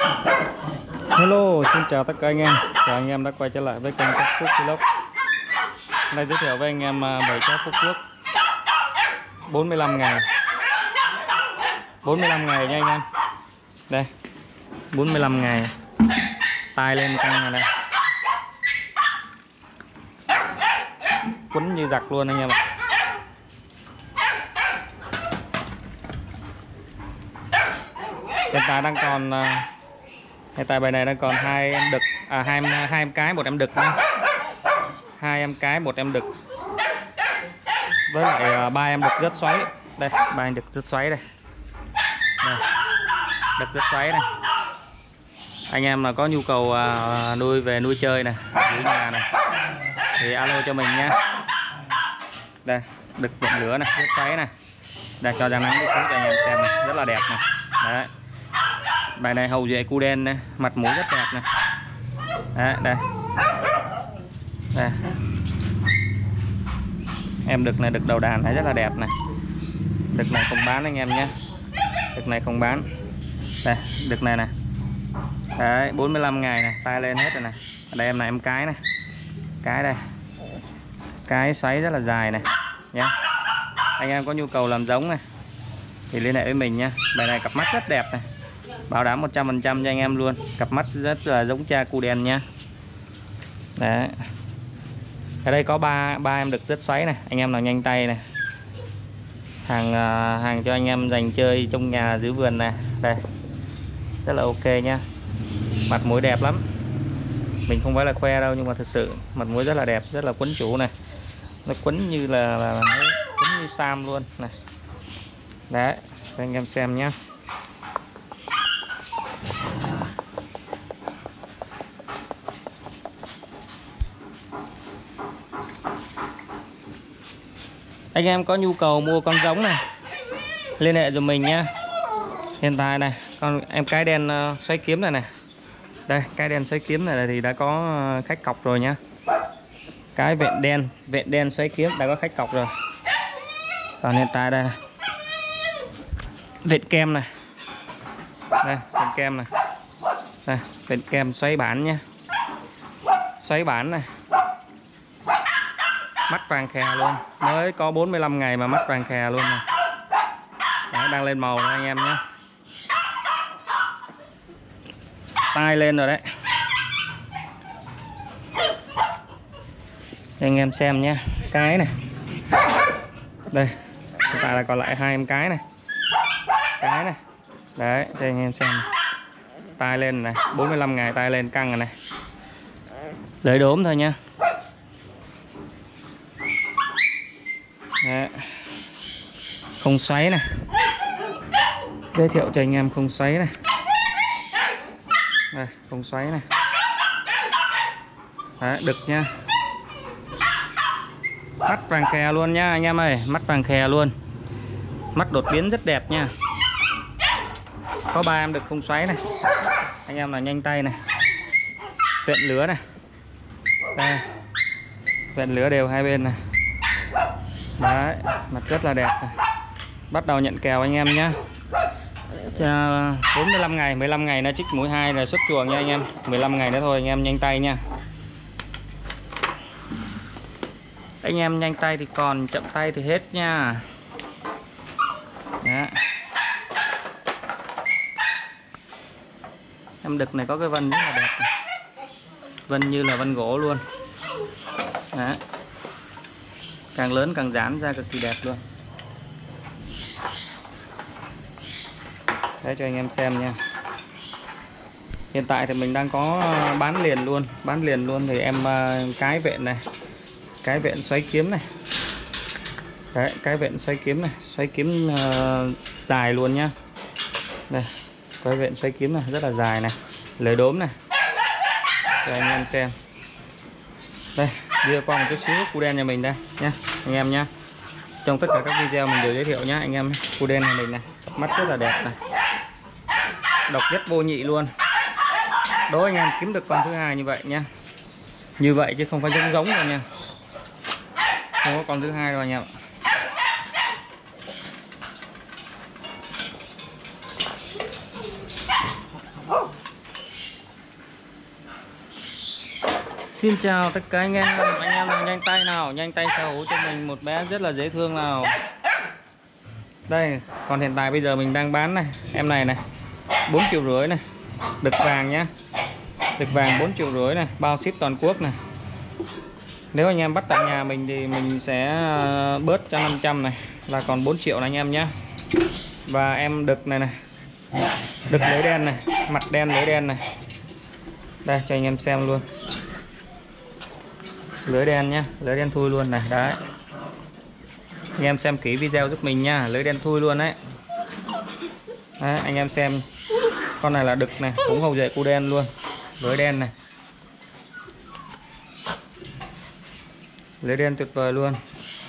Hello, xin chào tất cả anh em. Chào anh em đã quay trở lại với kênh Phúc Quốc Vlog. Hôm nay giới thiệu với anh em bầy chó Phúc Quốc 45 ngày 45 ngày nha anh em. Đây 45 ngày. Tai lên căng rồi đây, quấn như giặc luôn anh em ạ. Hiện tại đang còn hiện tại bài này đang còn 2 em đực, hai em cái, 1 em đực nữa. 2 em cái, 1 em đực với lại 3 em đực rất xoáy. Đây 3 em đực rất xoáy đây. Đây, đực rất xoáy này. Anh em mà có nhu cầu nuôi về nuôi chơi này, nuôi nhà này thì alo cho mình nha. Đây đực điện lửa này, rất xoáy này. Đây cho ra nắng đi xuống cho anh em xem này, rất là đẹp này. Đấy. Bài này hậu duệ cu đen này, mặt mũi rất đẹp này. Đấy, đây. Đây. Em đực này, đực đầu đàn này rất là đẹp này. Đực này không bán anh em nhé. Đực này không bán. Đây, đực này này. Đấy, 45 ngày này, tai lên hết rồi này. Ở đây em này em cái này. Cái đây. Cái xoáy rất là dài này nhé. Anh em có nhu cầu làm giống này thì liên hệ với mình nha. Bài này cặp mắt rất đẹp này, bảo đảm 100% cho anh em luôn. Cặp mắt rất là giống cha cu đen nha. Đấy. Ở đây có ba em đực rất xoáy này. Anh em nào nhanh tay này, hàng cho anh em dành chơi trong nhà giữ vườn này. Đây rất là ok nha. Mặt mũi đẹp lắm, mình không phải là khoe đâu nhưng mà thực sự mặt mũi rất là đẹp, rất là quấn chủ này. Nó quấn như là quấn như sam luôn này. Đấy cho anh em xem nhé. Anh em có nhu cầu mua con giống này liên hệ cho mình nhé. Hiện tại này con em cái đen xoáy kiếm này này. Đây cái đen xoáy kiếm này thì đã có khách cọc rồi nhá. Cái vẹn đen xoáy kiếm đã có khách cọc rồi. Còn hiện tại đây này, vẹn kem này. Đây vẹn kem này. Đây vẹn kem xoáy bản nhá. Xoáy bản này. Mắt vàng khè luôn, mới có 45 ngày mà mắt vàng khè luôn này. Đấy, đang lên màu anh em nhé. Tai lên rồi đấy. Cho anh em xem nhé. Cái này. Đây hiện tại là còn lại 2 em cái này. Cái này. Đấy cho anh em xem. Tai lên này, 45 ngày tai lên căng rồi này. Lấy đốm thôi nha. Đấy. Không xoáy này, giới thiệu cho anh em không xoáy này. Đây, không xoáy này. Đấy, đực nha. Mắt vàng khè luôn nha anh em ơi, mắt vàng khè luôn. Mắt đột biến rất đẹp nha. Có 3 em đực không xoáy này. Anh em nào nhanh tay này. Vẹn lứa này. Đây. Vẹn lứa đều hai bên này. Đấy, mặt rất là đẹp này. Bắt đầu nhận kèo anh em nhé. 45 ngày, 15 ngày nó trích mũi 2 là xuất chuồng nha anh em. 15 ngày nữa thôi anh em nhanh tay nha. Anh em nhanh tay thì còn, chậm tay thì hết nha. Đó. Em đực này có cái vân rất là đẹp này. Vân như là vân gỗ luôn. Đó. Càng lớn càng giãn ra cực kỳ đẹp luôn. Đấy cho anh em xem nha. Hiện tại thì mình đang có bán liền luôn thì em cái vẹn này, cái vẹn xoáy kiếm này. Đấy, cái vẹn xoáy kiếm này, xoáy kiếm dài luôn nhá. Đây, cái vẹn xoáy kiếm này rất là dài này, lưỡi đốm này. Để anh em xem. Đây, đưa qua một chút xíu cu đen nhà mình đây nhá, anh em nhá. Trong tất cả các video mình đều giới thiệu nhá anh em. Cu đen nhà mình này, mắt rất là đẹp này. Độc nhất vô nhị luôn. Đố anh em kiếm được con thứ hai như vậy nha. Như vậy chứ không phải giống đâu nha. Không có con thứ hai đâu anh em ạ. Xin chào tất cả anh em nào nhanh tay nào, nhanh tay sở hữu cho mình một bé rất là dễ thương nào. Đây, còn hiện tại bây giờ mình đang bán này, em này này, 4,5 triệu này, đực vàng nhá. Đực vàng 4,5 triệu này, bao ship toàn quốc này. Nếu anh em bắt tại nhà mình thì mình sẽ bớt cho 500 này, là còn 4 triệu này anh em nhé. Và em đực này này, đực lưới đen này, mặt đen lưới đen này. Đây cho anh em xem luôn. Lưới đen nhá, lưới đen thui luôn này, đấy. Anh em xem kỹ video giúp mình nha, lưới đen thui luôn đấy. Đấy, anh em xem. Con này là đực này, cũng hầu dậy cu đen luôn. Lưới đen này. Lưới đen tuyệt vời luôn.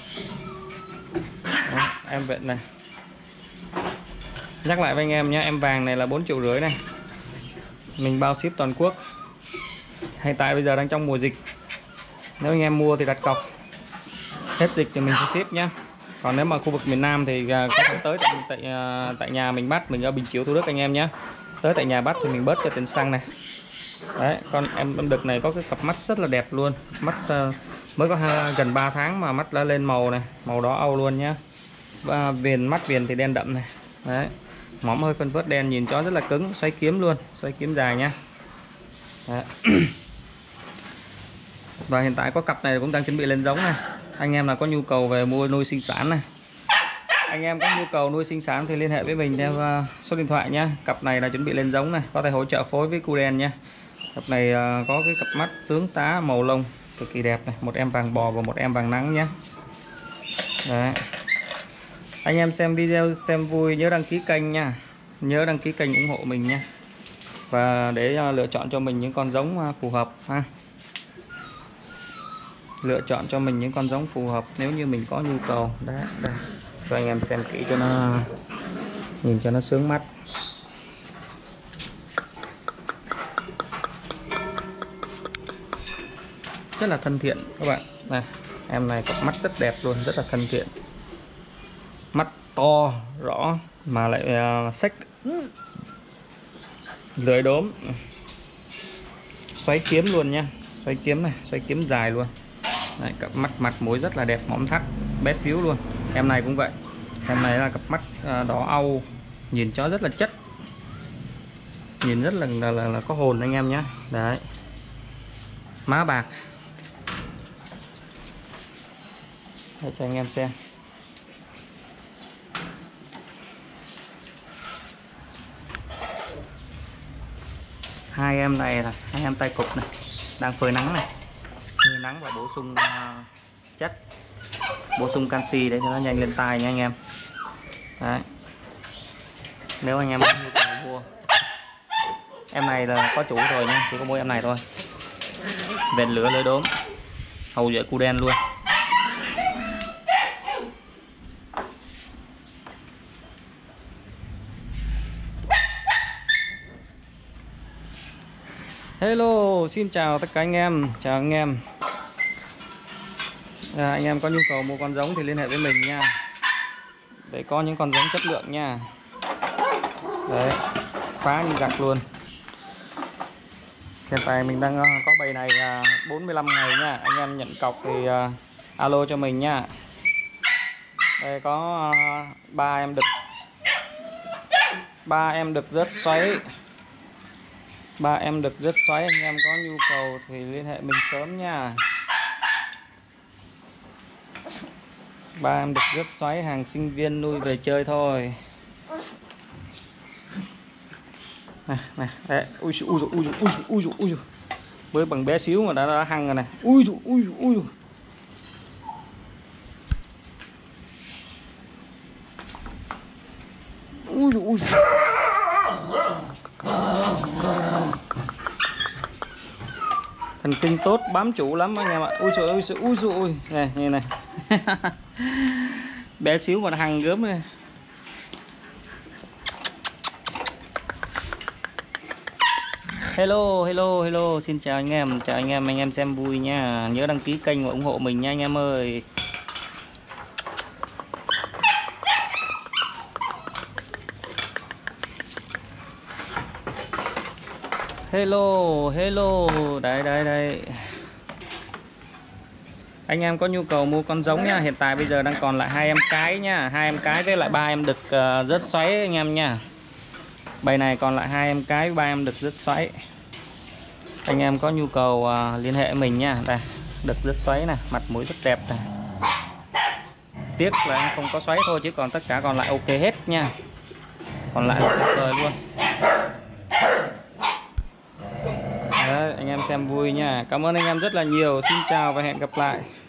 Đó, em vẹn này. Nhắc lại với anh em nhé, em vàng này là 4,5 triệu này. Mình bao ship toàn quốc. Hiện tại bây giờ đang trong mùa dịch. Nếu anh em mua thì đặt cọc. Hết dịch thì mình sẽ ship nhé. Còn nếu mà khu vực miền Nam thì có thể tới tại nhà mình bắt. Mình ở Bình Chiểu Thủ Đức anh em nhé. Tới tại nhà bắt thì mình bớt cho tiền xăng này. Đấy, con em đực này có cái cặp mắt rất là đẹp luôn. Mắt mới có gần 3 tháng mà mắt đã lên màu này, màu đỏ Âu luôn nhá. Và mắt viền thì đen đậm này. Đấy. Mỏm hơi phân phớt đen, nhìn chó rất là cứng, xoay kiếm luôn, xoay kiếm dài nhá. Và hiện tại có cặp này cũng đang chuẩn bị lên giống này. Anh em nào có nhu cầu về mua nuôi sinh sản này, anh em có nhu cầu nuôi sinh sản thì liên hệ với mình theo số điện thoại nhá. Cặp này là chuẩn bị lên giống này, có thể hỗ trợ phối với cu đen nhá. Cặp này có cái cặp mắt tướng tá màu lông cực kỳ đẹp này, một em vàng bò và một em vàng nắng nhé. Đấy. Anh em xem video xem vui nhớ đăng ký kênh nha, nhớ đăng ký kênh ủng hộ mình nha, và để lựa chọn cho mình những con giống phù hợp ha. Lựa chọn cho mình những con giống phù hợp nếu như mình có nhu cầu. Đấy, đây cho anh em xem kỹ cho nó nhìn cho nó sướng mắt. Rất là thân thiện các bạn này, em này cặp mắt rất đẹp luôn, rất là thân thiện, mắt to rõ mà lại xách lưỡi đốm, xoáy kiếm luôn nha, xoáy kiếm này, xoáy kiếm dài luôn. Đấy, cặp mặt mũi rất là đẹp, mõm thắt, bé xíu luôn. Em này cũng vậy, em này là cặp mắt đỏ Âu, nhìn chó rất là chất, nhìn rất là có hồn anh em nhé. Đấy, má bạc. Để cho anh em xem. Hai em này là hai em tay cụp này, đang phơi nắng này, phơi nắng và bổ sung chất, bổ sung canxi để cho nó nhanh lên tai nha anh em. Đấy. Nếu anh em có nhu cầu mua, em này là có chủ rồi nha, chỉ có mỗi em này thôi. Vẹn lửa lưỡi đốm, hầu dễ cu đen luôn. Hello, xin chào tất cả anh em, chào anh em. Anh em có nhu cầu mua con giống thì liên hệ với mình nha, để có những con giống chất lượng nha. Đấy, phá như gặt luôn. Hiện tại mình đang có bầy này 45 ngày nha. Anh em nhận cọc thì alo cho mình nha. Đây có 3 em đực, 3 em đực rớt xoáy, 3 em đực rớt xoáy. Anh em có nhu cầu thì liên hệ mình sớm nha. 3 em đực rớt xoáy, hàng sinh viên nuôi về chơi thôi. Này này, đấy. Ui dồi. Mới bằng bé xíu mà đã hăng rồi này. Ui dồi. Thần kinh tốt, bám chủ lắm anh em ạ. Ui dồi. Này, nghe này. Bé xíu mà hăng gớm này. Hello, xin chào anh em xem vui nha. Nhớ đăng ký kênh và ủng hộ mình nha anh em ơi. Hello, đây. Anh em có nhu cầu mua con giống nha, hiện tại bây giờ đang còn lại 2 em cái nha, 2 em cái với lại 3 em đực rớt xoáy anh em nha. Bầy này còn lại 2 em cái, 3 em đực rớt xoáy. Anh em có nhu cầu liên hệ mình nha. Đây, đực rớt xoáy này, mặt mũi rất đẹp này. Tiếc là em không có xoáy thôi, chứ còn tất cả còn lại ok hết nha. Còn lại là tuyệt vời luôn. Đấy, anh em xem vui nha. Cảm ơn anh em rất là nhiều. Xin chào và hẹn gặp lại.